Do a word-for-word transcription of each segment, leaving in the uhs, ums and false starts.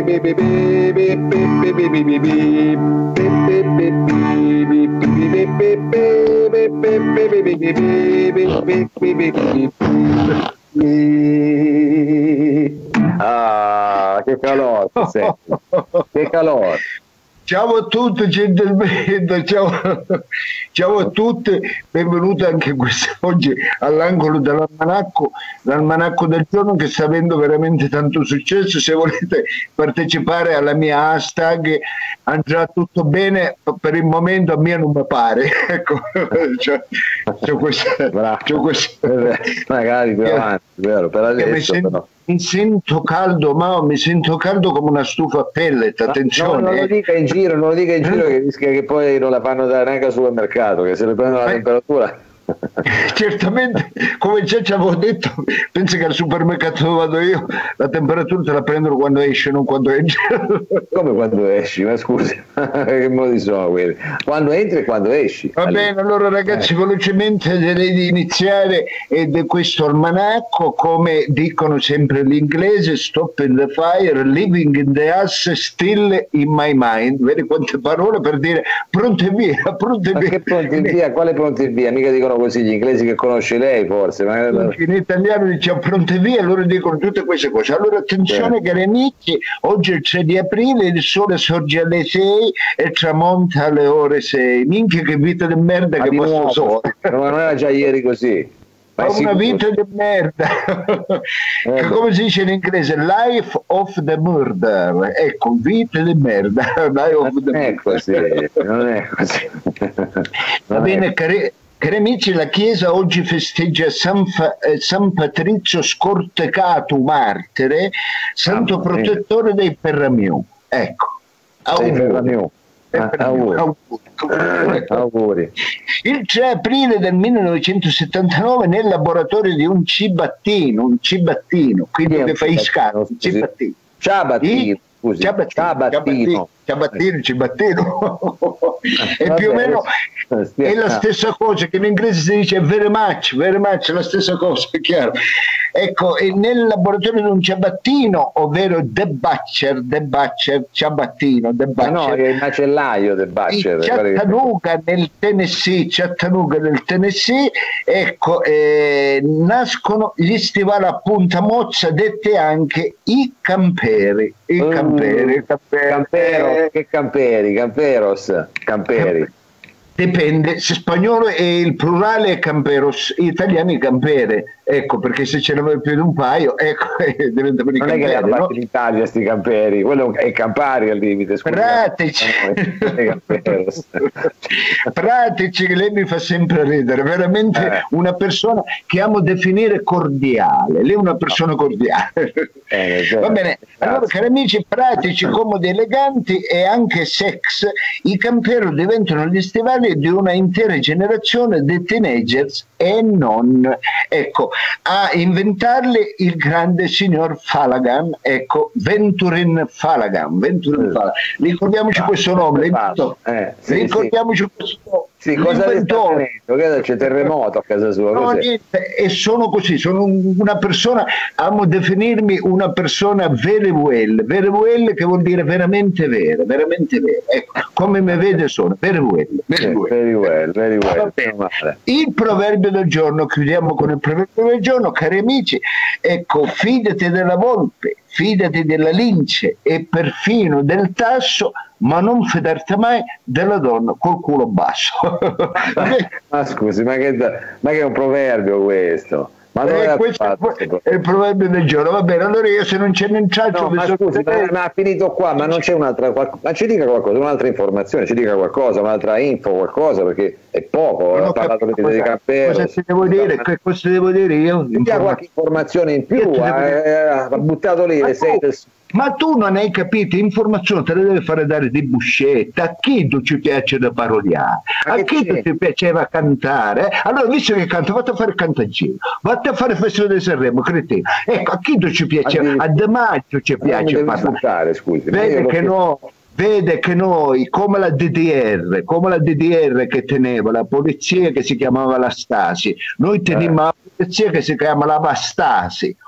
Ah, che calore, che calore. Ciao a tutti gentilmente, ciao, ciao a tutti, benvenuti anche quest'oggi all'angolo dell'almanacco, l'almanacco del giorno che sta avendo veramente tanto successo. Se volete partecipare alla mia hashtag andrà tutto bene, per il momento a me non mi pare, ecco, c'ho, c'ho questa, c'ho questa, magari più avanti, vero, per adesso mi, però. Mi sento caldo, ma mi sento caldo come una stufa a pellet, attenzione. No, non lo dica in giro, non lo dica in giro che rischia che poi non la fanno dare neanche al supermercato, che se le prendono la temperatura. Certamente, come già ci avevo detto, penso che al supermercato dove vado io la temperatura te la prendono quando esce, non quando entri. Come quando esci? Ma scusi, che modi sono quelli? Quando entri e quando esci. Va allora. Bene, allora ragazzi, eh. velocemente direi di iniziare, ed è questo almanacco, come dicono sempre gli inglesi: stop in the fire, living in the house, still in my mind. Vedi quante parole per dire pronto e via, pronto e Ma via. che pronto e via? Quale pronto e via? Mica dicono così gli inglesi che conosce lei, forse. Ma... in italiano diciamo pronto e via, loro dicono tutte queste cose. Allora attenzione, cari amici, oggi è il tre di aprile, il sole sorge alle sei e tramonta alle ore sei. Minchia che vita di merda Ma che di vostro nuovo, sole. ma non era già ieri così? Ma una vita di merda, eh, che come si dice in inglese, life of the murder, ecco, vita di merda. Life of non, the è così, non è così, va bene, cari, cari amici, la Chiesa oggi festeggia San, Fa, eh, San Patrizio Scortecato martire, santo ah, protettore eh. dei Perramiù, ecco, auguri. Ah, auguri. Auguri. Auguri. Il tre aprile del millenovecentosettantanove nel laboratorio di un cibattino, un cibattino, quindi che fa i scatti, un cibattino. Ciabattino, scusi. Ciabattino, ciabattino, ciabattino, ciabattino. E più o meno è la stessa cosa che in inglese si dice very much, very much, la stessa cosa, è chiaro. Ecco, nel laboratorio di un ciabattino, ovvero The Butcher, The Butcher, ciabattino, The Butcher. Ma no, è il macellaio The Butcher. Chattanooga nel Tennessee, Chattanooga nel Tennessee, ecco, eh, nascono gli stivali a punta mozza, dette anche i camperi. I uh, camperi, i camperi. Campero, eh, che camperi, camperos, camperi. Dipende, se spagnolo è il plurale è camperos, italiani campere, ecco, perché se ce ne vuoi più di un paio, ecco, diventano di non camperi. Non è che li hanno no? fatti in Italia sti camperi, quello è Campari al limite, scusa. Pratici. Pratici, che lei mi fa sempre ridere, veramente eh. una persona che amo definire cordiale, lei è una persona cordiale. Eh, Va bene, allora cari amici, pratici, comodi, eleganti e anche sex, i campero diventano gli stivali di una intera generazione di teenagers e non. Ecco, a inventarli il grande signor Fallaghan, ecco, Venturin Fallaghan, Venturin Fallaghan. Ricordiamoci ah, questo nome, eh, sì, ricordiamoci sì. questo nome. Sì, cosa le sta tenendo? C'è terremoto a casa sua? No, niente, e sono così, sono una persona, amo definirmi una persona very well, very well che vuol dire veramente vera, veramente vera. Ecco, come mi vede sono, very well. Very well, very well, very well. Il proverbio del giorno, chiudiamo con il proverbio del giorno, cari amici, ecco, fidati della volpe, fidati della lince e perfino del tasso, ma non fidarti mai della donna col culo basso. Ma scusi, ma che, ma che è un proverbio questo? Ma eh, questo è il proverbio del giorno. Va bene, allora io se non c'è nel traccio, no, ma scusi, ma, ma ha finito qua, ma non c'è un'altra, ma ci dica qualcosa, un'altra informazione, ci dica qualcosa, un'alra info, qualcosa, perché è poco, ha parlato di campero. Cosa ti devo dire? Che cosa devo dire io? Ti ha qualche informazione in più, ha buttato lì le sei del... Ma tu non hai capito, informazione te le deve fare dare di buscetta, a chi tu ci piace da paroliare, a chi tu ti piaceva cantare, allora visto che canto, vatti a fare il cantagino, vatti a fare il Festival di Sanremo, cretino, ecco, a chi tu ci piace, a De Maggio ci piace parlare, scusi, vede che no, vede che noi, come la D D R, come la D D R che teneva la polizia che si chiamava la Stasi, noi tenevamo eh. la polizia che si chiama la Vastasi,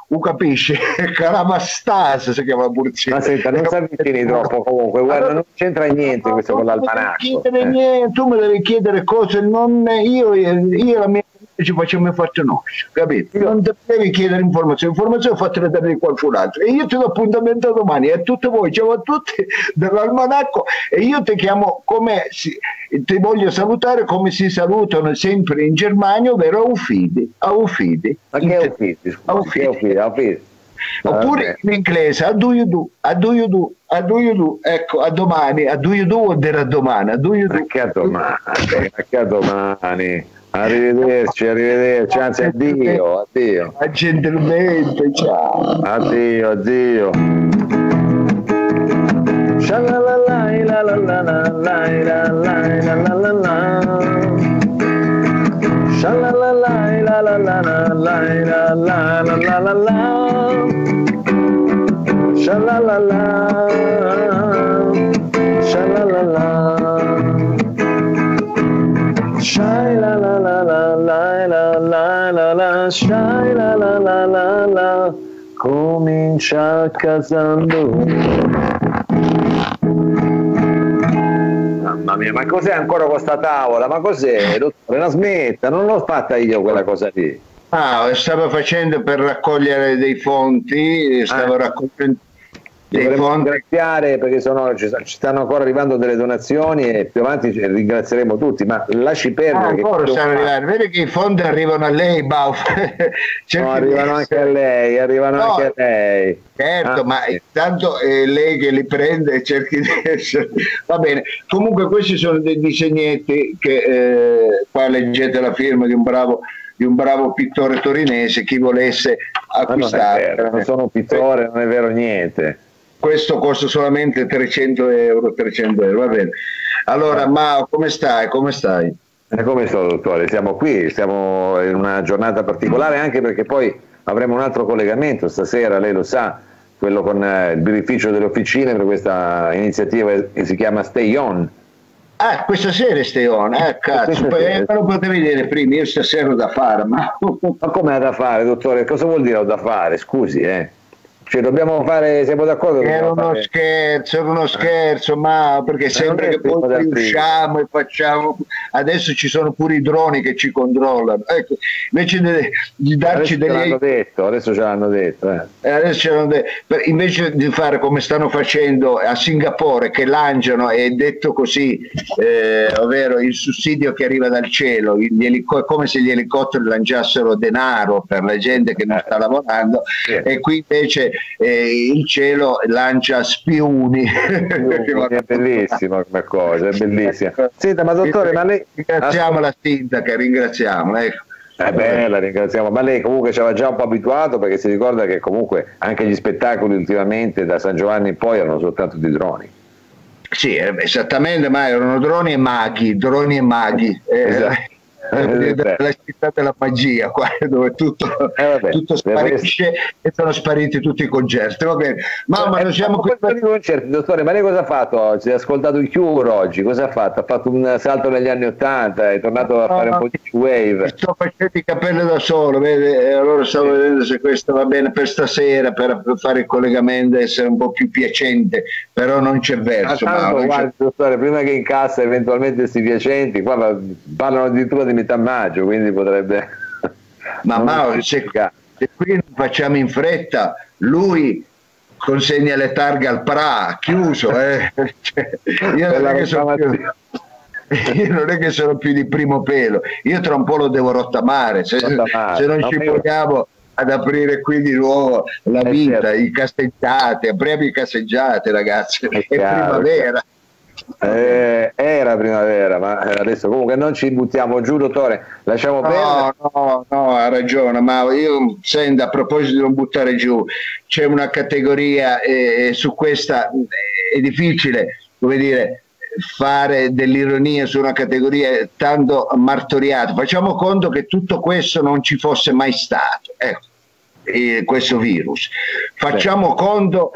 tu capisci? Calamastase si chiama pulizia. Ma senta, non si avvicini troppo comunque, guarda, allora, non c'entra niente questo con l'almanacco. Eh. Tu mi devi chiedere cose, non io, io la mia ci facciamo forte no, capito? Non ti devi chiedere informazioni, informazioni fatte da qualcun altro. E io ti do appuntamento domani, e a tutti voi, ciao a tutti dell'almanacco, e io ti chiamo come si, ti voglio salutare come si salutano sempre in Germania, ovvero Aufidi. Aufidi. Ma che è Aufidi? Aufidi, Aufidi. Oppure in inglese, a do you do, a do you do, a do you do, ecco, a domani, a do you do vuol dire a domani, a do you do. Anche a domani, anche a domani. Arrivederci, arrivederci, anzi addio, addio. Gentilmente, ciao. Addio, addio. Shai la la la la la la la la la, shai la la la la la, comincia casando. Mamma mia, ma cos'è ancora questa tavola? Ma cos'è? Dottore, la smetta, non l'ho fatta io quella cosa lì. Ah, stavo facendo per raccogliere dei fonti, stavo ah. raccogliendo Dovremmo ringraziare perché sono, ci, ci stanno ancora arrivando delle donazioni e più avanti ringrazieremo tutti, ma lasci perdere. Ah, che ancora stanno arrivando, vedi che i fondi arrivano a lei, Bauf. No, arrivano anche a lei, arrivano no, anche a lei. Certo, ah, ma sì. Intanto è lei che li prende e cerchi di essere. Va bene, comunque questi sono dei disegnetti che eh, qua leggete la firma di un bravo di un bravo pittore torinese, chi volesse acquistare. Non, non sono un pittore, non è vero niente. Questo costa solamente trecento euro, trecento euro, va bene. Allora, ah. Mao, come stai? Come stai? Eh, come sto, dottore? Siamo qui, siamo in una giornata particolare anche perché poi avremo un altro collegamento stasera, lei lo sa, quello con eh, il birrificio delle officine per questa iniziativa che si chiama Stay On. Ah, questa sera stai on, eh cazzo, poi me lo potevi dire prima, io stasera ho da fare, ma... Ma come ha da fare, dottore? Cosa vuol dire ho da fare? Scusi, eh. Cioè dobbiamo fare, siamo d'accordo? Era uno fare... scherzo, era uno scherzo, ma perché sempre che poi riusciamo e facciamo, adesso ci sono pure i droni che ci controllano, ecco, invece di, di darci adesso degli... Ce l'hanno detto, adesso ce l'hanno detto, eh. Eh, adesso ce l'hanno detto. Invece di fare come stanno facendo a Singapore, che lanciano, è detto così, eh, ovvero il sussidio che arriva dal cielo, gli elico- come se gli elicotteri lanciassero denaro per la gente che non sta lavorando, sì. E qui invece Eh, il cielo lancia spiuni. È bellissima come cosa, è bellissima. Senta, ma dottore, ma lei... Ringraziamo la sindaca, ringraziamo. Ecco. È bella, ringraziamo, ma lei comunque ci aveva già un po' abituato perché si ricorda che comunque anche gli spettacoli ultimamente da San Giovanni in poi erano soltanto di droni. Sì, esattamente, ma erano droni e maghi, droni e maghi. Eh, esatto. La città della magia qua dove tutto, eh, tutto sparisce e sono spariti tutti i concerti. Va bene, mamma, eh, non siamo qui per i concerti, dottore. Ma lei cosa ha fatto oggi? Ha ascoltato il Cure oggi? Cosa ha fatto? Ha fatto un salto negli anni Ottanta, è tornato a fare un po' di wave. Sto facendo i capelli da solo, vede? E allora stavo vedendo se questo va bene per stasera, per, per fare il collegamento, essere un po' più piacente, però non c'è verso. Ma tanto, ma guardi, dottore, prima che incassa eventualmente si piacenti, qua parlano addirittura di metà maggio, quindi potrebbe... Ma Mauro, se, se qui non facciamo in fretta, lui consegna le targhe al P R A, chiuso, eh. Cioè, io, non è che sono più, io non è che sono più di primo pelo, io tra un po' lo devo rottamare, se, rottamare. se non no, ci proviamo ad aprire qui di nuovo la è vita, certo. I casseggiate, apriamo i casseggiate, ragazzi, è, è primavera. Eh, era primavera, ma adesso comunque non ci buttiamo giù, dottore, lasciamo no, perdere. No, no, ha ragione, ma io sento, a proposito di non buttare giù, c'è una categoria e eh, su questa è difficile, come dire, fare dell'ironia su una categoria tanto martoriata. Facciamo conto che tutto questo non ci fosse mai stato, ecco, eh, questo virus. Facciamo sì. conto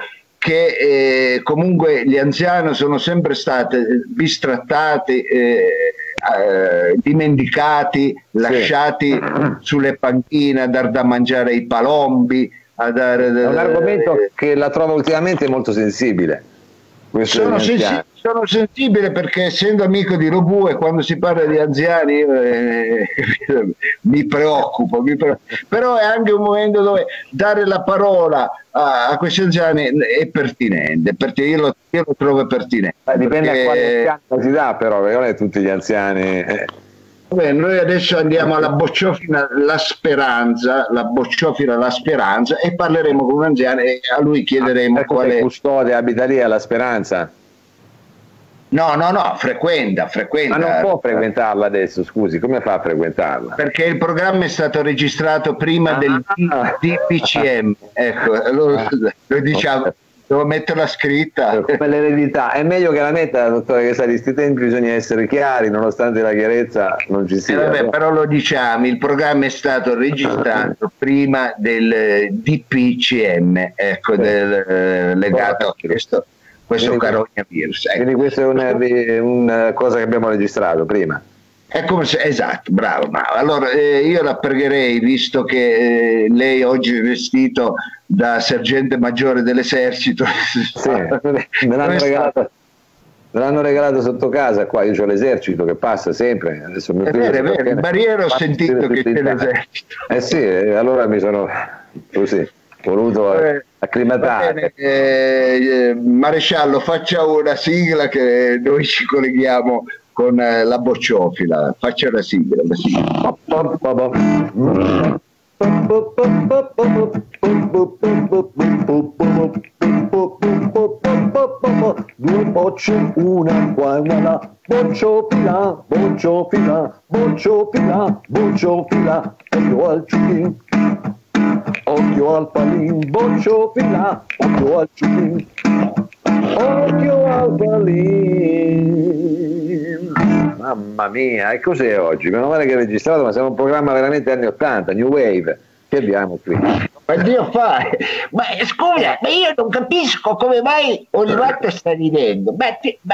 che eh, comunque gli anziani sono sempre stati bistrattati, eh, eh, dimenticati, lasciati sì. sulle panchine a dar da mangiare ai palombi, a dare... È un argomento che la trovo ultimamente molto sensibile. Sono, sensi- sono sensibile perché essendo amico di Robue, quando si parla di anziani eh, mi, preoccupo, mi preoccupo, però è anche un momento dove dare la parola a, a questi anziani è pertinente, perché io lo, io lo trovo pertinente. Eh, dipende perché... a quale anziano si dà, però, perché non è tutti gli anziani... Eh. Beh, noi adesso andiamo alla bocciofila La Speranza, la bocciofila La Speranza, e parleremo con un anziano e a lui chiederemo ah, qual è. Custode, abita lì alla Speranza? No, no, no, frequenta, frequenta. Ma non può frequentarla adesso, scusi, come fa a frequentarla? Perché il programma è stato registrato prima ah, del D P C M, ecco, allora lo diciamo. Devo metterla scritta. Come l'eredità, è meglio che la metta, dottore, che sa, di questi tempi bisogna essere chiari, nonostante la chiarezza non ci sia. Eh vabbè, però lo diciamo, il programma è stato registrato prima del D P C M, ecco, sì. del, eh, legato a questo, questo coronavirus. Ecco. Quindi questa è una, una cosa che abbiamo registrato prima. È come se, esatto, bravo, bravo. Allora eh, io la pregherei, visto che eh, lei oggi è vestito da sergente maggiore dell'esercito, sì, me l'hanno regalato, me l'hanno regalato sotto casa, qua io ho l'esercito che passa sempre. Adesso mi è vero, è vero, in barriera ho sentito che c'è l'esercito. Eh sì, allora mi sono così voluto eh, acclimatare. Eh, maresciallo, faccia una sigla che noi ci colleghiamo con eh, la bocciofila, faccia la sigla, la sigla. Due bocce, una qua e una là, bocciofila, bocciofila, bocciofila, bocciofila, occhio al ciuchin, occhio al palin, bocciofila, occhio al ciuchin, occhio al palin. Mamma mia, e cos'è oggi? Meno male che è registrato, ma siamo un programma veramente anni ottanta, New Wave. Che abbiamo qui? Ma Dio fa, ma scusa, ma io non capisco come mai Olivato sta ridendo. Ma, ti, ma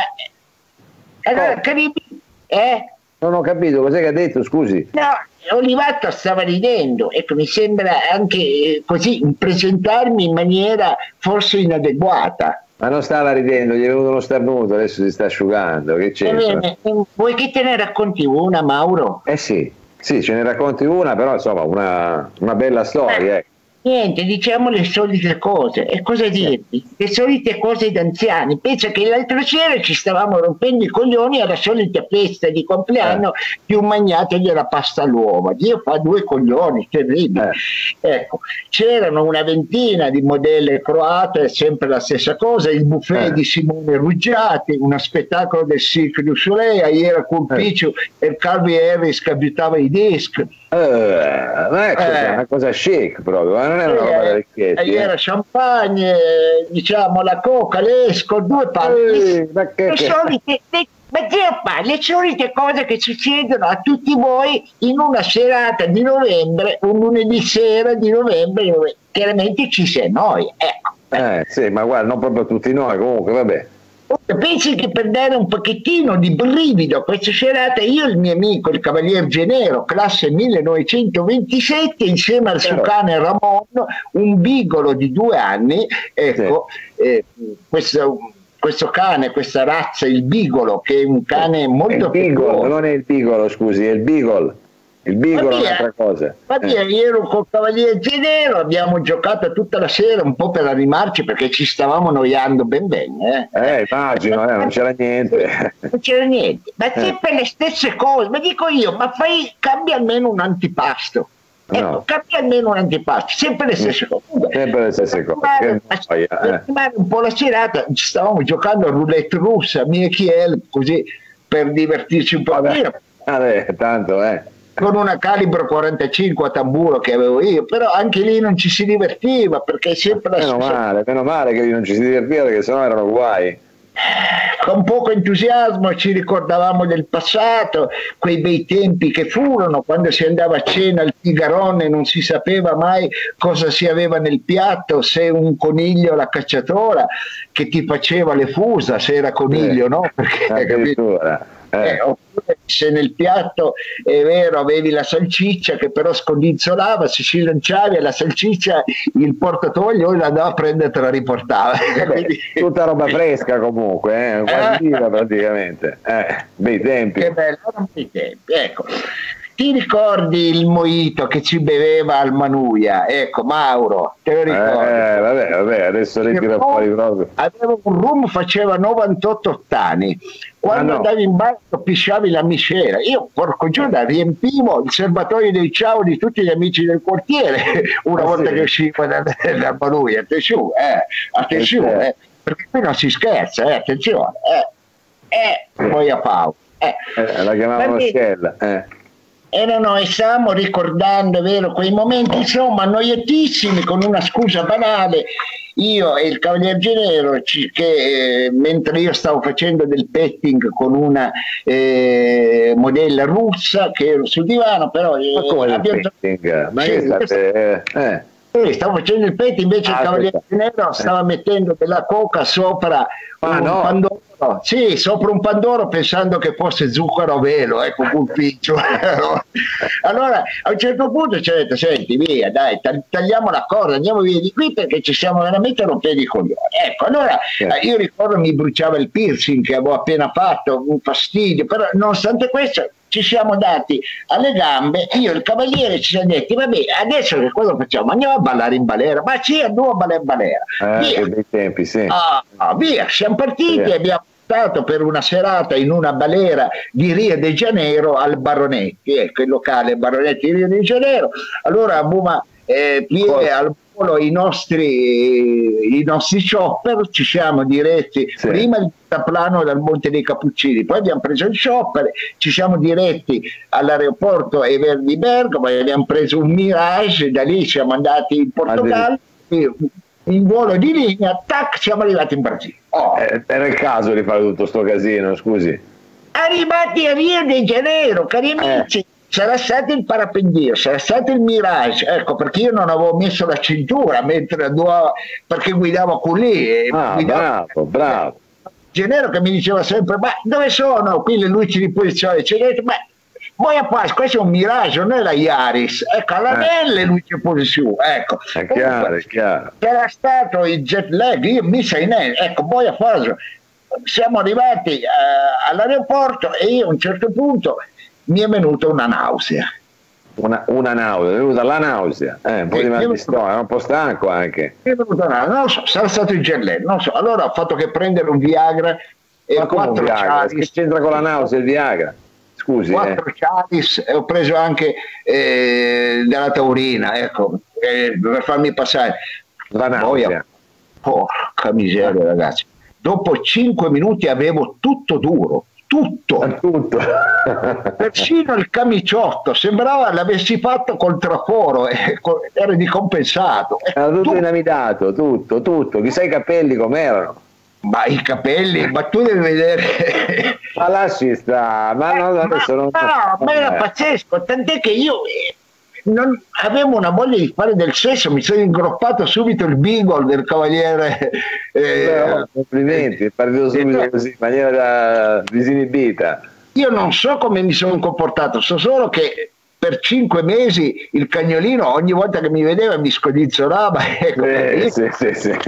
allora, Carimi, eh? Non ho capito, cos'è che ha detto, scusi? No, Olivato stava ridendo, ecco, mi sembra anche così presentarmi in maniera forse inadeguata. Ma non stava ridendo, gli è venuto uno starnuto, adesso si sta asciugando, che c'entra? Eh, vuoi che te ne racconti una, Mauro? Eh sì. Sì, ce ne racconti una, però insomma una, una bella storia. Eh, niente, diciamo le solite cose. E cosa dirti? Le solite cose d'anziani. Pensa che l'altra sera ci stavamo rompendo i coglioni alla solita festa di compleanno eh. di un magnato della pasta all'uovo. Dio fa due coglioni, terribile. Eh. Ecco, c'erano una ventina di modelle croate, sempre la stessa cosa, il buffet eh. di Simone Ruggiati, uno spettacolo del Cirque du Soleil, ieri era Colpiccio eh. e il Calvi Harris che abitava i dischi. Eh, ma ecco, eh. è una cosa chic proprio, non è una roba da vecchietti. Era eh. champagne, diciamo la coca, l'esco, due palle. Eh, ma che, le solite, le, ma Dio fa, le solite cose che succedono a tutti voi in una serata di novembre, un lunedì sera di novembre, dove chiaramente ci sei noi. Ecco. Eh sì, ma guarda, non proprio tutti noi, comunque vabbè. Pensi che per dare un pochettino di brivido a questa serata, io e il mio amico il Cavalier Genero, classe millenovecentoventisette, insieme al suo cane Ramon, un bigolo di due anni, ecco, sì. eh, questo, questo cane, questa razza, il bigolo, che è un cane molto piccolo. Non è il pigolo, scusi, è il beagle. Il bigolo è un'altra cosa. Ma via, eh. io ero col Cavaliere Genero, abbiamo giocato tutta la sera un po' per animarci perché ci stavamo noiando ben bene. Eh, eh immagino, eh, non c'era niente. Non c'era niente, ma sempre eh. le stesse cose. Ma dico io, ma fai, cambia almeno un antipasto. Ecco, no. Cambia almeno un antipasto, sempre le stesse cose. Sempre le stesse cose. Per animare un po' la serata, ci stavamo giocando a roulette russa, mie Chiel, così per divertirci un po'. Vabbè, vabbè, tanto, eh. Con una calibro quarantacinque a tamburo che avevo io, però anche lì non ci si divertiva perché sempre la meno male, meno male che lì non ci si divertiva perché sennò erano guai. Con poco entusiasmo ci ricordavamo del passato, quei bei tempi che furono quando si andava a cena al Tigaron e non si sapeva mai cosa si aveva nel piatto, se un coniglio o la cacciatora che ti faceva le fusa, se era coniglio, eh, no? Perché, capito? Eh. Eh, oppure se nel piatto è vero avevi la salsiccia che però scodinzolava, se ci lanciavi la salsiccia il portatoio la andava a prendere e te la riportava. Vabbè, quindi... tutta roba fresca comunque, eh? Quasi viva praticamente, eh, bei tempi. Che bello, erano bei tempi, ecco. Ti ricordi il mojito che ci beveva al Manuia? Ecco, Mauro, te lo ricordi? Eh, vabbè, vabbè, adesso le tira fuori proprio. Avevo un rum, faceva novantotto ottani. Quando ah, no. andavi in bagno pisciavi la miscela. Io, porco giorno, riempivo il serbatoio dei ciao di tutti gli amici del quartiere una ah, volta sì. che uscivo dal, dal Manuia. Attenzione, eh, attenzione, eh, perché qui non si scherza, eh, attenzione. Eh, eh, poi a Paolo. Eh. Eh, la chiamavano Scella, eh. Erano, e stavamo ricordando, è vero, quei momenti insomma annoiatissimi, con una scusa banale, io e il Cavalier Genero ci, che eh, mentre io stavo facendo del petting con una eh, modella russa che ero sul divano, però eh, ma come abbiamo... il petting? Ma che state... eh. Eh, stavo facendo il petting, invece ah, il Cavaliere Genero stava eh. mettendo della coca sopra ah, un no. pandoro. Sì, sopra un pandoro pensando che fosse zucchero a velo, ecco, un piccio. Allora a un certo punto ci ha detto: senti, via, dai, tagliamo la corda, andiamo via di qui perché ci stiamo veramente rompendo i coglioni. Ecco, allora eh. io ricordo mi bruciava il piercing che avevo appena fatto, un fastidio, però nonostante questo ci siamo dati alle gambe, io e il Cavaliere ci siamo detti: vabbè, adesso che cosa facciamo? Andiamo a ballare in balera, ma sì, andiamo a ballare in balera. Eh, via. Che bei tempi, sì. Ah, via, siamo partiti e abbiamo stato per una serata in una balera di Rio de Janeiro al Baronetti, ecco il locale Baronetti di Rio de Janeiro. Allora Buma eh, piede al volo i nostri, i nostri chopper, ci siamo diretti sì. prima il taplano dal Monte dei Cappuccini, poi abbiamo preso il chopper, ci siamo diretti all'aeroporto Ever di Bergamo e abbiamo preso un Mirage, da lì siamo andati in Portogallo. In volo di linea, tac, siamo arrivati in Brasile. Oh. Eh, era il caso di fare tutto sto casino, scusi. Arrivati a Rio de Janeiro, cari amici, eh. sarà stato il parapendio, sarà stato il Mirage, ecco perché io non avevo messo la cintura mentre andavo, perché guidavo con lì. E ah, guidavo, bravo, bravo. Genero che mi diceva sempre: ma dove sono? Qui le luci di posizione, ci ho detto: ma voi a Pasqua, questo è un Mirage, non è la Iaris, ecco, alla Nelle lui c'è pure su, ecco. È chiaro, è chiaro. C'era stato il jet lag, io mi sei in ecco, poi a Pasqua siamo arrivati uh, all'aeroporto e io a un certo punto mi è venuta una nausea. Una, una nausea, è venuta la nausea, eh, un po' di mal di stomaco, un po' stanco anche. Mi è venuta una, non so, sarà stato il jet lag, non so, allora ho fatto che prendere un Viagra e ma quattro Viagra? Che c'entra con la nausea il Viagra? Scusi, quattro eh. Chalice e ho preso anche eh, della taurina, ecco, eh, per farmi passare la nausea. Porca miseria, ragazzi, dopo cinque minuti avevo tutto duro, tutto, tutto. persino il camiciotto sembrava l'avessi fatto col traforo, eh, era ricompensato, era tutto, tutto inamidato, tutto, tutto, chissà i capelli com'erano. Ma i capelli, ma tu devi vedere. Ma lasci sta, ma eh, no, adesso ma, non. No, ma era pazzesco, tant'è che io eh, non avevo una voglia di fare del sesso, mi sono ingroppato subito il beagle del Cavaliere. Eh, no, complimenti, è partito subito eh, così, in maniera da, disinibita. Io non so come mi sono comportato, so solo che per cinque mesi il cagnolino ogni volta che mi vedeva mi scodizzolava. Ecco, eh, io, sì, sì, sì.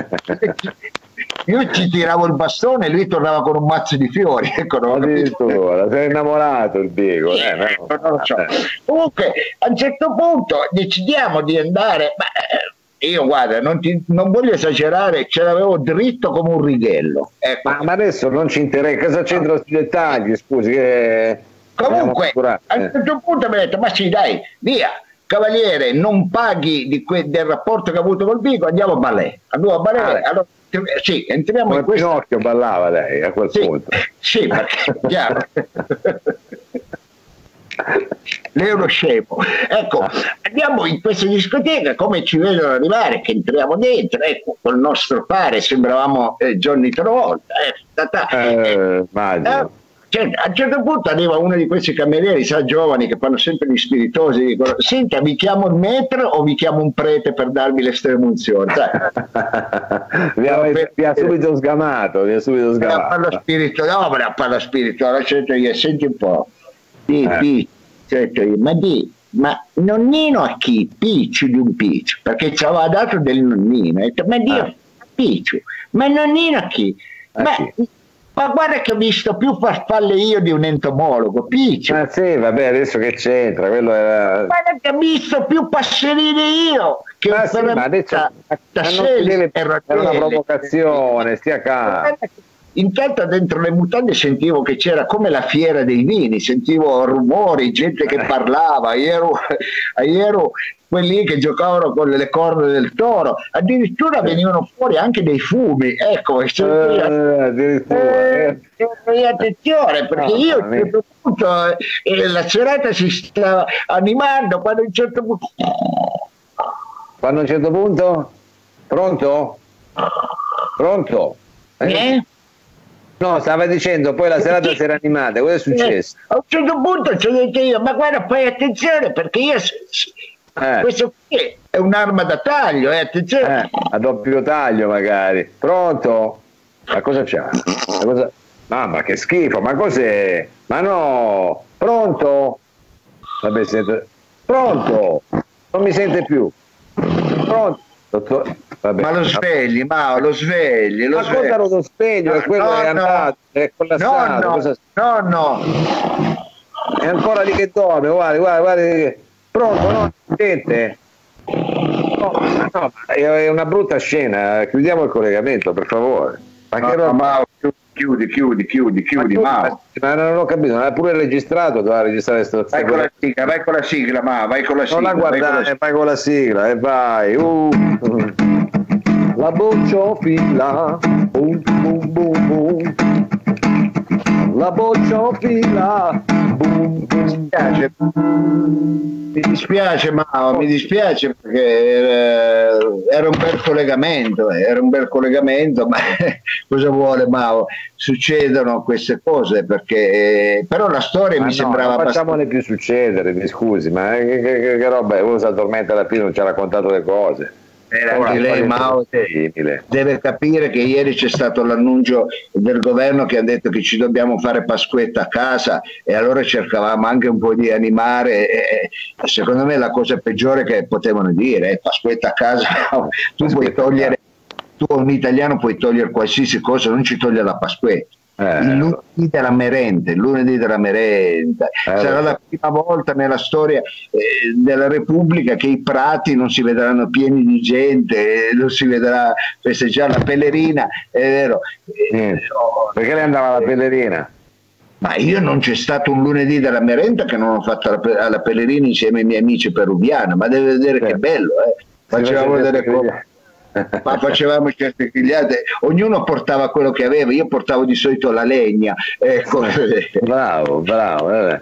io ci tiravo il bastone e lui tornava con un mazzo di fiori. Ecco, non addirittura, sei innamorato il Biego. Eh, no. non lo so. Comunque a un certo punto decidiamo di andare, ma io guarda, non, ti, non voglio esagerare, ce l'avevo dritto come un righello. Ecco. Ma, ma adesso non ci interessa, cosa c'entra questi dettagli? Scusi, che... Comunque a un certo punto mi ha detto: ma sì, dai, via, Cavaliere, non paghi di que- del rapporto che ha avuto col Bigo, andiamo a ballet. Andiamo a ballet, ah, allora, sì, entriamo come in questo. Pinocchio ballava lei a quel sì, punto. Sì, perché chiaro. Lei è uno scemo. Ecco, andiamo in questa discoteca, come ci vedono arrivare, che entriamo dentro, ecco, col nostro pare sembravamo eh, Johnny Travolta. Eh, eh, eh, a un Cioè, a un certo punto arriva uno di questi camerieri, sa, giovani, che fanno sempre gli spiritosi, dicono: senta, vi chiamo il metro o vi chiamo un prete per darvi l'estremunzione? vi, ha, vi ha subito sgamato, vi ha subito sgamato. Parla spirito, no, ma parla spirito, allora sento io, senti un po', di, eh. di, sento io, ma di, ma nonnino a chi? Picciu di un picciu, perché ci aveva dato del nonnino, ho detto, ma Dio, eh. picciu, ma nonnino a chi? A ma, chi? Ma guarda che ho visto più farfalle io di un entomologo, Piccio. Ma sì, vabbè, adesso che c'entra? Quello era... Guarda che ho visto più passerini io che ma sì, ma adesso da ma non deve, era una provocazione, stia calmo. Intanto dentro le mutande sentivo che c'era come la fiera dei vini, sentivo rumori, gente che parlava, io ero, io ero quelli che giocavano con le corna del toro, addirittura venivano fuori anche dei fumi, ecco, eh, addirittura. Eh, eh, attenzione, perché no, io a un certo punto eh, la serata si stava animando, quando a un certo punto... Quando a un certo punto? Pronto? Pronto? Eh? eh? No, stava dicendo, poi la serata si era animata, cosa è successo? Eh, a un certo punto ci ho detto io, ma guarda, fai attenzione, perché io, eh. questo qui è un'arma da taglio, eh, attenzione. Eh, a doppio taglio magari. Pronto? Ma cosa c'ha? Cosa... Mamma, che schifo, ma cos'è? Ma no! Pronto? Vabbè, sente... Pronto? Non mi sente più. Pronto? Dottor... Vabbè. Ma lo svegli, ma lo svegli, lo ma svegli. cosa lo sveglio? No, è quello no, che è andato, no. è collassato. No, no, cosa... no, no. È ancora lì che dorme, guarda, guarda, guarda. Pronto, no? Sente? No, no, è una brutta scena, chiudiamo il collegamento, per favore. Ma no, che roba... ma chiudi, chiudi, chiudi, chiudi, ma, ma non ho capito, non è pure registrato, doveva registrare questo. Vai con la sigla, vai con la sigla, ma vai con la sigla. Non la guardare, vai con la sigla e vai. Uh. La bocciofila, boom, boom, boom, boom. La bocciofila, boom, boom. Mi dispiace, mi dispiace, Mao, mi dispiace perché era, era un bel collegamento, era un bel collegamento, ma cosa vuole Mao? Succedono queste cose perché, però la storia ma mi no, sembrava non facciamole più succedere, mi scusi, ma che, che, che, che roba è? Uno si addormenta alla fine, non ci ha raccontato le cose. Era anche lei, Mao, deve capire che ieri c'è stato l'annuncio del governo che ha detto che ci dobbiamo fare Pasquetta a casa e allora cercavamo anche un po' di animare e, e secondo me la cosa peggiore che potevano dire è Pasquetta a casa. Tu puoi togliere, tu un italiano puoi togliere qualsiasi cosa, non ci toglie la Pasquetta. Eh, il lunedì della merenda, il lunedì della merenda eh, sarà la prima volta nella storia eh, della Repubblica che i prati non si vedranno pieni di gente, eh, non si vedrà festeggiare la Pellerina, è vero. Eh, no, perché lei andava alla Pellerina? Ma io non c'è stato un lunedì della merenda che non ho fatto alla, alla Pellerina insieme ai miei amici peruviani, ma deve vedere eh. che bello, eh. Facevamo delle cose. Ma facevamo certe grigliate, ognuno portava quello che aveva, io portavo di solito la legna, ecco. Bravo, bravo, vabbè.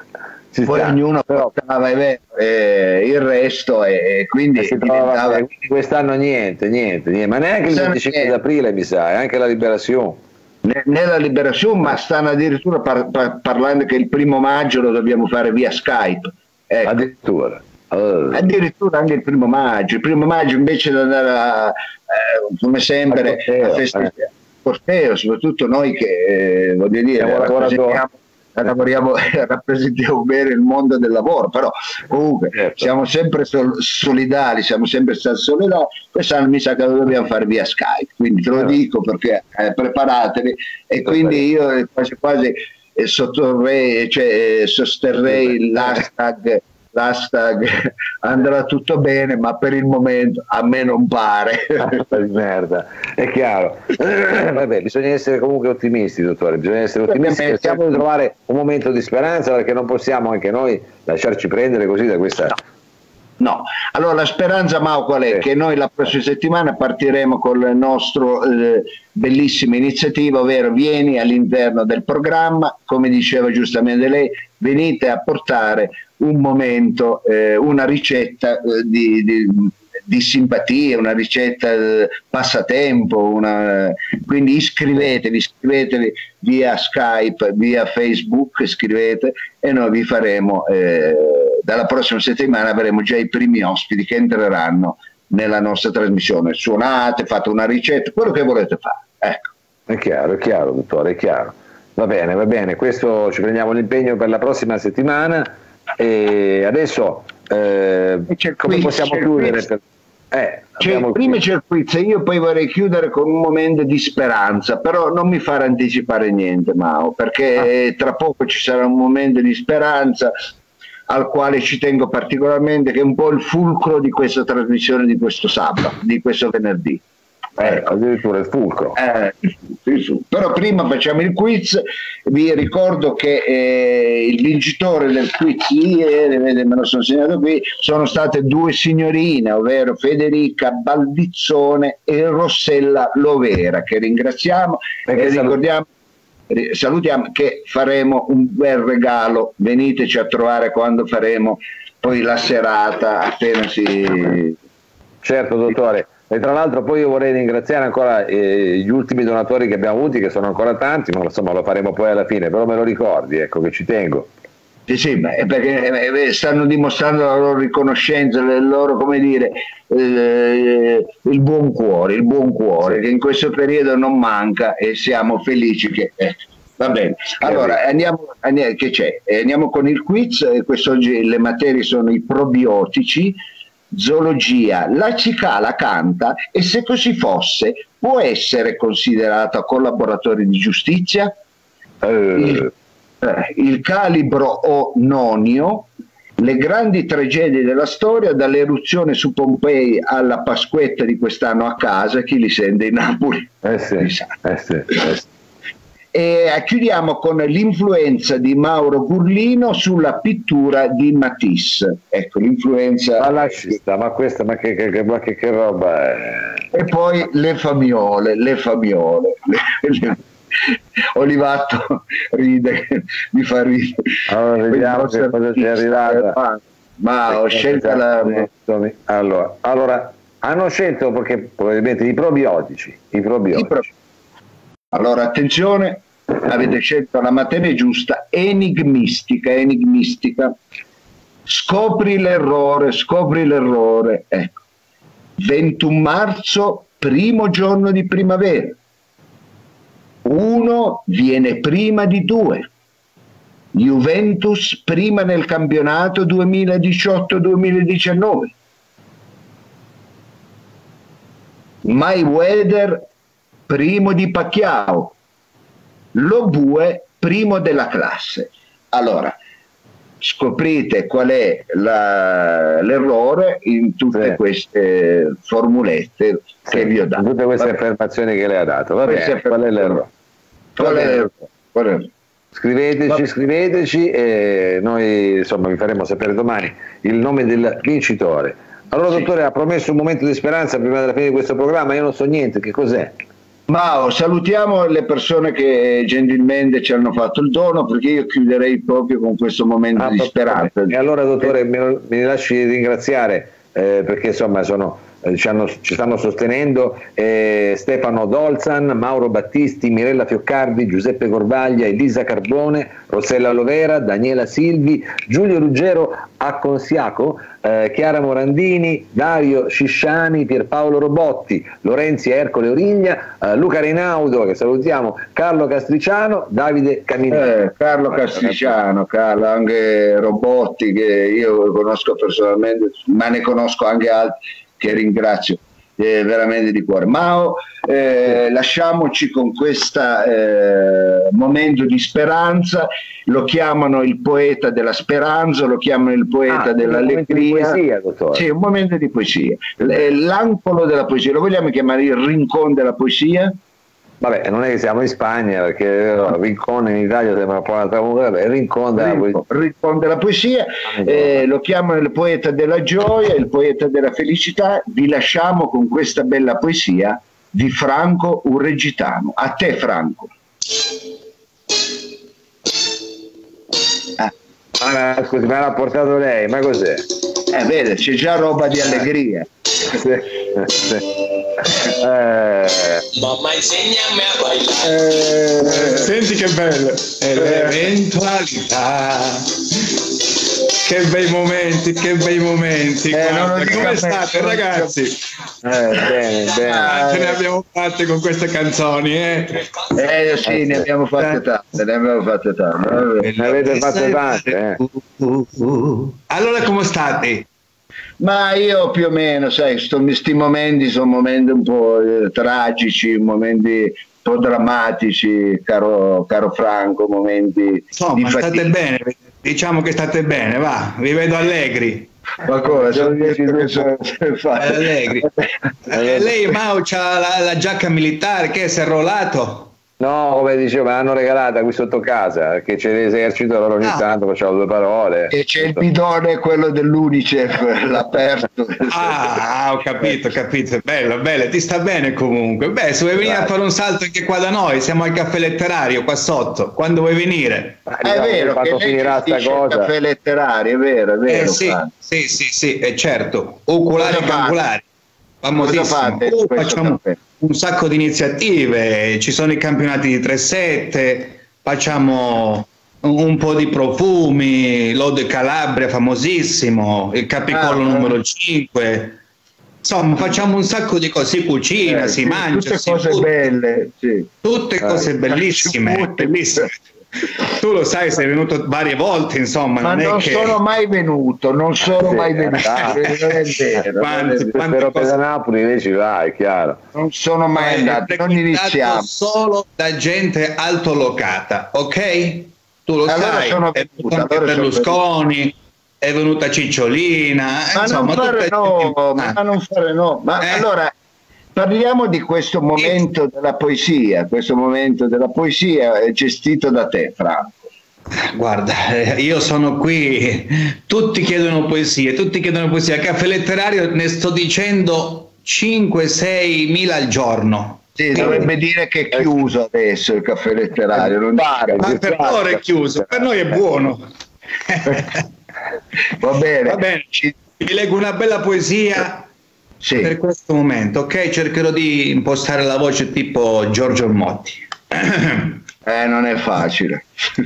Ci poi sta, ognuno però portava eh, eh, il resto e quindi si diventava... trova, quest'anno niente, niente, niente, ma neanche il venticinque d'aprile mi sa, anche la Liberazione. Nella Liberazione, ma stanno addirittura par par parlando che il primo maggio lo dobbiamo fare via Skype, ecco. Addirittura. Uh. Addirittura anche il primo maggio, il primo maggio invece di andare a, eh, come sempre corteo, a festeggiare il eh. corteo, soprattutto noi che eh, voglio dire rappresentiamo, lavoriamo, rappresentiamo bene il mondo del lavoro, però comunque certo. siamo sempre sol solidali, siamo sempre stati solidali. Quest'anno mi sa che lo dobbiamo fare via Skype, quindi te lo certo. dico perché eh, preparatevi e quindi io quasi quasi eh, sottorrei, cioè, eh, sosterrei l'hashtag l'hashtag andrà tutto bene, ma per il momento a me non pare. Di merda, è chiaro. Vabbè, bisogna essere comunque ottimisti, dottore, bisogna essere ottimisti, cerchiamo di trovare un momento di speranza perché non possiamo anche noi lasciarci prendere così da questa... No. No, allora la speranza, Mao, qual è? Sì. Che noi la prossima settimana partiremo con il nostro eh, bellissima iniziativa, ovvero vieni all'interno del programma, come diceva giustamente lei, venite a portare un momento, eh, una ricetta eh, di, di, di simpatia, una ricetta eh, passatempo, una, quindi iscrivetevi, iscrivetevi via Skype, via Facebook, scrivete e noi vi faremo, eh, dalla prossima settimana avremo già i primi ospiti che entreranno nella nostra trasmissione. Suonate, fate una ricetta, quello che volete fare. Ecco. È chiaro, è chiaro, dottore, è chiaro. Va bene, va bene, questo ci prendiamo l'impegno per la prossima settimana e adesso eh, come quiz, possiamo chiudere? Per... Eh, c'è, prima c'è il quiz e io poi vorrei chiudere con un momento di speranza, però non mi fare anticipare niente, Mao, perché ah. tra poco ci sarà un momento di speranza al quale ci tengo particolarmente, che è un po' il fulcro di questa trasmissione di questo sabato, di questo venerdì. Eh, addirittura il fulcro. Eh, però prima facciamo il quiz. Vi ricordo che eh, il vincitore del quiz ieri, me lo sono segnato qui, sono state due signorine, ovvero Federica Baldizzone e Rossella Lovera, che ringraziamo e ricordiamo, salutiamo che faremo un bel regalo. Veniteci a trovare quando faremo poi la serata, appena si... Certo, dottore. E tra l'altro poi io vorrei ringraziare ancora eh, gli ultimi donatori che abbiamo avuti, che sono ancora tanti, ma insomma lo faremo poi alla fine, però me lo ricordi, ecco, che ci tengo. Sì, sì, ma è perché stanno dimostrando la loro riconoscenza, il loro, come dire, eh, il buon cuore, il buon cuore, sì, che in questo periodo non manca e siamo felici che... Eh, va bene, allora andiamo, andiamo, che c'è? Andiamo con il quiz. Quest'oggi le materie sono i probiotici, zoologia, la cicala canta e se così fosse può essere considerata collaboratore di giustizia? Uh. Il, eh, il calibro o nonio, le grandi tragedie della storia, dall'eruzione su Pompei alla Pasquetta di quest'anno a casa, chi li sente in Napoli? Eh sì, eh sì, eh sì. E chiudiamo con l'influenza di Mauro Gurlino sulla pittura di Matisse. Ecco, l'influenza. Ma lasci sta, ma questa, ma che, che, ma che, che roba è? E poi le famiole, le famiole. Le, le... Olivato ride, mi fa ridere. Allora vediamo che cosa ci è arrivata. Ma ho scelto la... Allora, allora, hanno scelto perché probabilmente i probiotici. I probiotici. I pro... Allora, attenzione, avete scelto la materia giusta, enigmistica, enigmistica. Scopri l'errore, scopri l'errore. Ecco. ventuno marzo, primo giorno di primavera. Uno viene prima di due. Juventus prima nel campionato duemiladiciotto duemiladiciannove. Mayweather primo di Pacquiao, Lobue primo della classe. Allora, scoprite qual è l'errore in tutte sì. queste formulette sì, che vi ho dato. Tutte queste affermazioni che lei ha dato. Va bene, qual è l'errore? Qual è l'errore? Scriveteci, scriveteci e noi insomma vi faremo sapere domani il nome del vincitore. Allora, sì. Dottore, ha promesso un momento di speranza prima della fine di questo programma, io non so niente, che cos'è? Ma salutiamo le persone che gentilmente ci hanno fatto il dono, perché io chiuderei proprio con questo momento ah, di speranza. E allora, dottore, mi, mi lasci ringraziare eh, perché insomma sono, eh, ci, hanno, ci stanno sostenendo eh, Stefano Dolzan, Mauro Battisti, Mirella Fioccardi, Giuseppe Corvaglia, Elisa Carbone, Rossella Lovera, Daniela Silvi, Giulio Ruggero Acconsiaco, eh, Chiara Morandini, Dario Scisciani, Pierpaolo Robotti, Lorenzi Ercole Origlia, eh, Luca Rinaudo, che salutiamo, Carlo Castriciano, Davide Caminelli. Eh, Carlo Castriciano, Carlo, anche Robotti, che io conosco personalmente, ma ne conosco anche altri che ringrazio eh, veramente di cuore. Mao, eh, lasciamoci con questo eh, momento di speranza. Lo chiamano il poeta della speranza, lo chiamano il poeta ah, dell'allegria. Sì, un momento di poesia. L'ancolo della poesia, lo vogliamo chiamare il rincon della poesia? Vabbè, non è che siamo in Spagna, perché no, Rincon in Italia sembra un po' un'altra cosa, il Rincon della poesia, Rincon della poesia eh, lo chiamano il poeta della gioia, il poeta della felicità. Vi lasciamo con questa bella poesia di Franco Urregitano. A te, Franco. Ah. Ah, scusi, me l'ha portato lei, ma cos'è? Eh, vede, c'è già roba di allegria. Sì, sì. Eh. Mamma insegnami a bailare. Eh, senti che bello. E l'eventualità. Che bei momenti, che bei momenti. Eh, Guarda, come state ragazzi? Eh, bene, bene. Ah, ce ne abbiamo fatte con queste canzoni, eh? Eh sì, ne abbiamo fatte tante, ne abbiamo fatte tante. Ne avete fatte tante, eh. Allora come state? Ma io più o meno, sai, sto, sti momenti sono momenti un po' eh, tragici, momenti un po' drammatici, caro, caro Franco, momenti Insomma, di state fatica. bene, diciamo che state bene, va, vi vedo allegri. Ma come? Sono detto che sono allegri. Eh, lei Mao c'ha la, la giacca militare, che si è arruolato? No, come dicevo, me l'hanno regalata qui sotto casa, perché c'è l'esercito, allora ogni Ah. tanto facciamo due parole. E c'è il bidone, quello dell'Unicef, l'aperto. Ah, ho capito, ho capito, bello, bello, ti sta bene comunque. Beh, se vuoi venire a fare un salto anche qua da noi, siamo al caffè letterario qua sotto, quando vuoi venire? Ah, è vero, quando che lei finirà sta gestisce il cosa. caffè letterario, è vero, è vero. Eh sì, Franco. sì, sì, sì, è certo, oculari e Cosa fate? angolari, famosissimo. Cosa fate Uh, questo facciamo caffè? un sacco di iniziative, ci sono i campionati di tre sette, facciamo un po' di profumi, l'Ode Calabria famosissimo, il Capicollo Ah, numero cinque, insomma facciamo un sacco di cose, si cucina, Eh, si sì, mangia, tutte si cose butta, belle, sì. tutte cose bellissime, Tutte. bellissime. Tu lo sai, sei venuto varie volte, insomma, Ma non, non è che... sono mai venuto, non sono Sì, mai venuto, ah. non è vero, Quanti- non, è vero. quanti Però cose- per Napoli lei ci va, è chiaro. Non sono mai è andato, non frequentato iniziamo. solo da gente altolocata, ok? Tu lo Allora sai, sono è venuto, venuto anche allora sono Berlusconi, è venuta Cicciolina, Ma insomma, non fare tutte no, gente- ma non fare no. Ma Eh. allora parliamo di questo momento della poesia, questo momento della poesia è gestito da te, Franco. Guarda, eh, io sono qui, tutti chiedono poesie, tutti chiedono poesie, a caffè letterario ne sto dicendo cinque sei mila al giorno. Sì, dovrebbe dire che è chiuso adesso il caffè letterario, non Pare, dica. Ma per loro è chiuso, per noi è buono. Va bene. Va bene, Ci- vi leggo una bella poesia sì. per questo momento, ok? Cercherò di impostare la voce tipo Giorgio Motti. Eh, non è facile.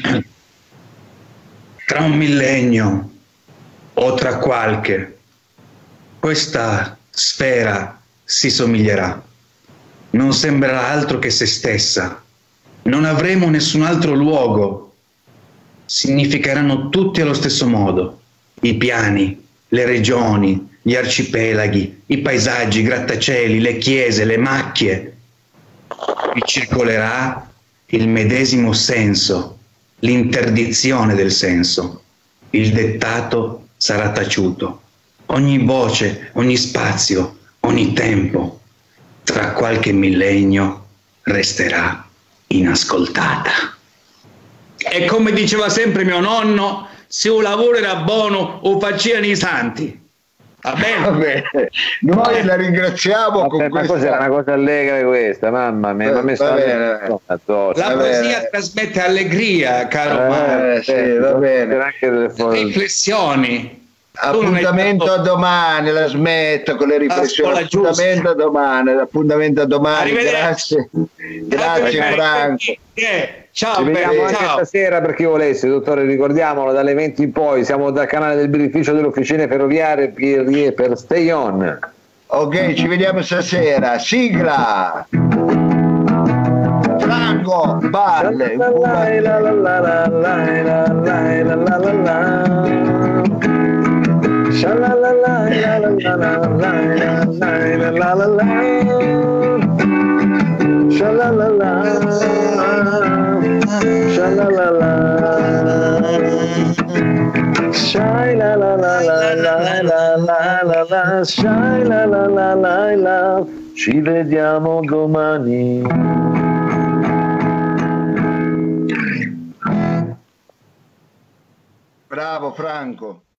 Tra un millennio o tra qualche, questa sfera si somiglierà. Non sembrerà altro che se stessa. Non avremo nessun altro luogo. Significheranno tutti allo stesso modo. I piani, le regioni, gli arcipelaghi, i paesaggi, i grattacieli, le chiese, le macchie. Vi circolerà il medesimo senso, l'interdizione del senso. Il dettato sarà taciuto. Ogni voce, ogni spazio, ogni tempo, tra qualche millennio, resterà inascoltata. E come diceva sempre mio nonno, se un lavoro era buono, lo facevano i santi. Va bene? Va bene. Noi la ringraziamo Vabbè, con ma questa... cos'è una cosa allegra questa, mamma mia, Eh, ma mi sta va bene. addosso. La Va poesia bene. trasmette allegria, caro Eh, Mario. Eh, sì, va bene. Anche delle fo- Riflessioni. Tu non hai Appuntamento fatto- a domani, la smetto con le riflessioni. scuola giusta. Appuntamento a domani, appuntamento a domani. Arrivederci. Grazie, grazie Arrivederci. Franco. Eh, Ciao, Ci Beh, vediamo anche ciao. stasera per chi volesse, dottore, ricordiamolo, dalle venti in poi siamo dal canale del birrificio delle officine ferroviarie per, per Stay On. Ok, ci vediamo stasera. Sigla. Franco, balle. Shai la la la la la la la la la, shai la la la la la, ci vediamo domani. Bravo Franco.